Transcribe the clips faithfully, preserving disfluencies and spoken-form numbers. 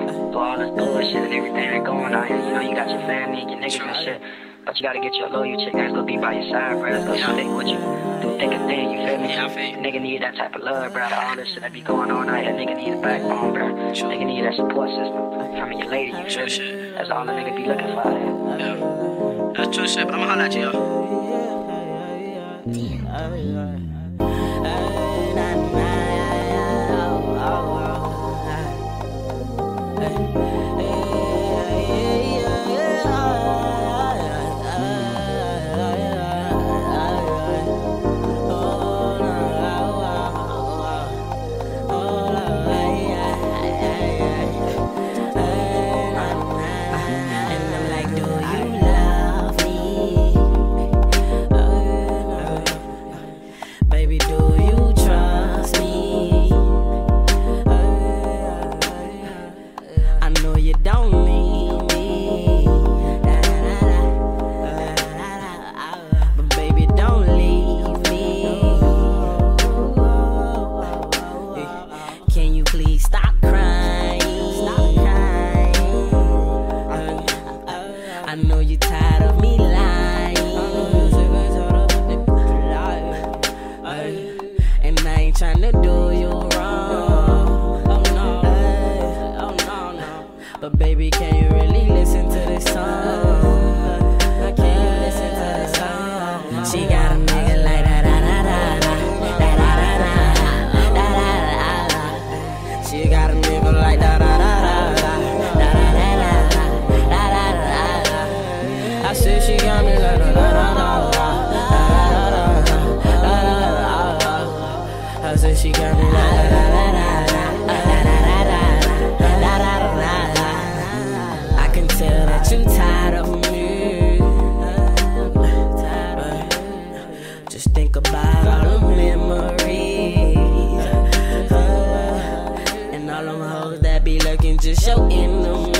For all this bullshit and everything that going on here, you know, you got your family and your niggas and shit. But you gotta get your loyal chick that's gonna be by your side, bro. That's gonna stick with you through thick and thin, you feel me? Yeah, I feel you. Nigga need that type of love, bro. All this shit that be going on out here, nigga need a backbone, bro. Nigga need that support system from your lady, you feel me? That's all the nigga be looking for out here. Yeah, that's true shit, but I'ma holla at you, yo. I know you're tired of me lying, and I ain't tryna do you wrong. Oh no, oh no, no. But baby, can you really listen to this song? Can you listen to this song? She got a nigga like da da da da da da da da da da da. She got a nigga like da da da da da da da da da. I said she got me like da da da da da da da da da. I said she got me like da da da da da da da da. I can tell that you tired of me. Just think about all the memories and all them hoes that be looking just your enemies.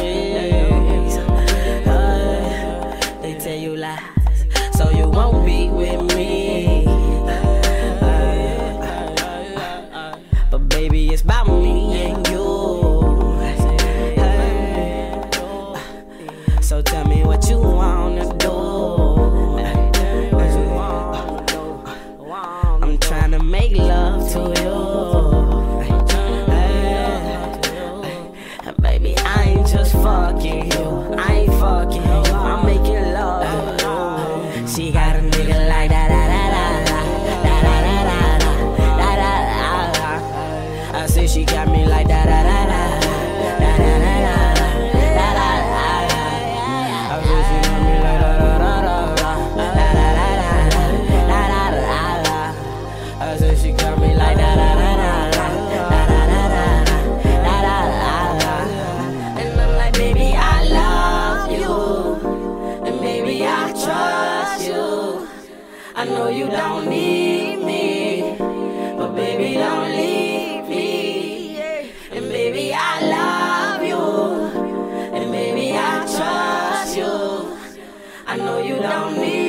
They tell you lies so you won't be with me. But baby, it's about me and you. So tell me what you wanna do. I'm trying to make love to you. Baby, I ain't just fucking you. I ain't fucking you. I'm making love. She got a nigga like da da da da da da da da da da da. I say she got me like da da da da da da da da da da da. I say she got me like da da da da da da da da da da. I say she got me like da da da da da da da da da da. And I'm like, baby, I love you, and baby, I trust you. I know you don't need me, but baby, don't leave me. And baby, I love you, and baby, I trust you. I know you don't need me.